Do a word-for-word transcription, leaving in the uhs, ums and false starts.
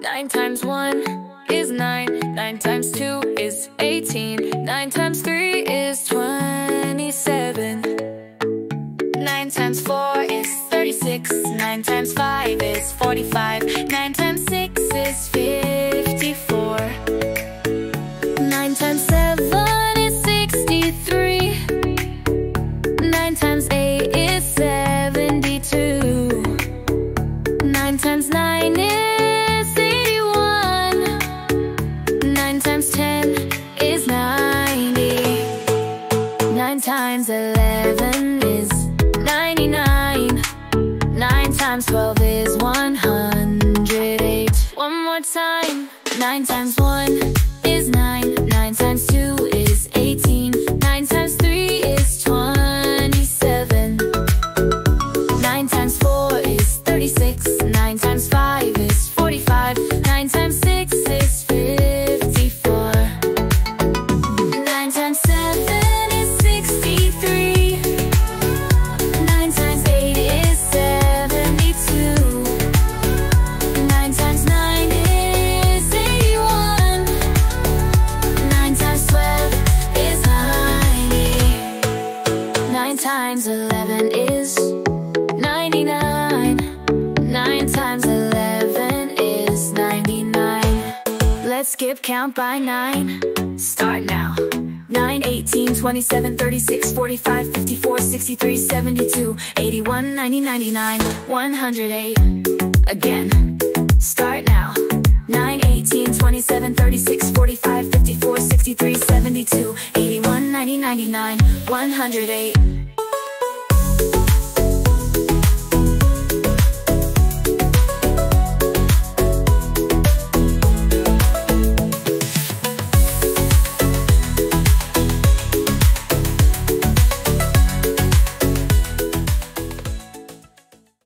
Nine times one is nine. Nine times two is eighteen. Nine times three is twenty-seven. Nine times four is thirty-six. Nine times five is forty-five. Nine times six is fifty-four. Nine times seven is sixty-three. Nine times eight is seventy-two. Nine times nine is eighty-one. Nine times ten is ninety. Nine times eleven is ninety-nine. Nine times twelve is one hundred eight. One more time. Nine times one is nine. Nine times two is eighteen. Nine times three is twenty-seven. Nine times four is thirty-six. Nine times five is forty-five. Nine times six is fifty-four. Nine times seven is sixty-three. Nine times eight is seventy-two. Nine times nine is eighty-one. Nine times twelve is ninety. Nine times eleven is ninety-nine. Nine times eleven is ninety-nine. Let's skip count by nine. Start now. Nine, eighteen, twenty-seven, thirty-six, forty-five, fifty-four, sixty-three, seventy-two, eighty-one, ninety, ninety-nine, one hundred eight. Again. Start now. Nine, eighteen, twenty-seven, thirty-six, forty-five, fifty-four, sixty-three, seventy-two, eighty-one, ninety, ninety-nine, one hundred eight.